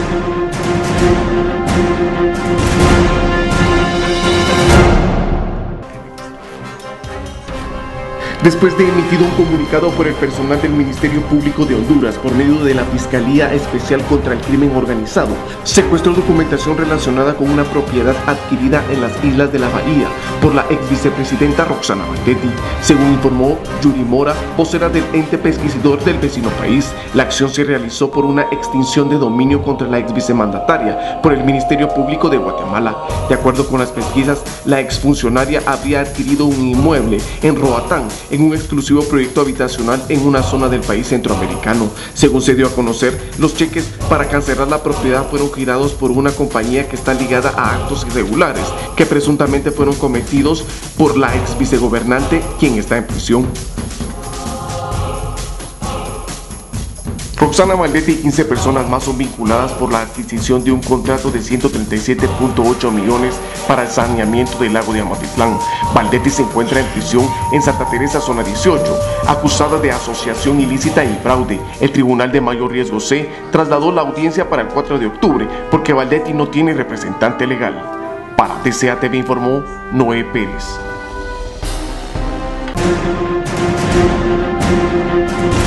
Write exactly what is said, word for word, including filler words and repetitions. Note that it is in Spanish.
Después de emitido un comunicado por el personal del Ministerio Público de Honduras por medio de la Fiscalía Especial contra el Crimen Organizado, secuestró documentación relacionada con una propiedad adquirida en las Islas de la Bahía por la ex vicepresidenta Roxana Valdetti. Según informó Yuri Mora, vocera del ente pesquisidor del vecino país, la acción se realizó por una extinción de dominio contra la ex vicemandataria por el Ministerio Público de Guatemala. De acuerdo con las pesquisas, la exfuncionaria habría adquirido un inmueble en Roatán, en un exclusivo proyecto habitacional en una zona del país centroamericano. Según se dio a conocer, los cheques para cancelar la propiedad fueron girados por una compañía que está ligada a actos irregulares que presuntamente fueron cometidos por la ex vicegobernante, quien está en prisión. Roxana Valdetti y quince personas más son vinculadas por la adquisición de un contrato de ciento treinta y siete punto ocho millones para el saneamiento del lago de Amatitlán. Valdetti se encuentra en prisión en Santa Teresa, zona dieciocho, acusada de asociación ilícita y fraude. El Tribunal de Mayor Riesgo C trasladó la audiencia para el cuatro de octubre porque Valdetti no tiene representante legal. Para T C A T V informó Noé Pérez.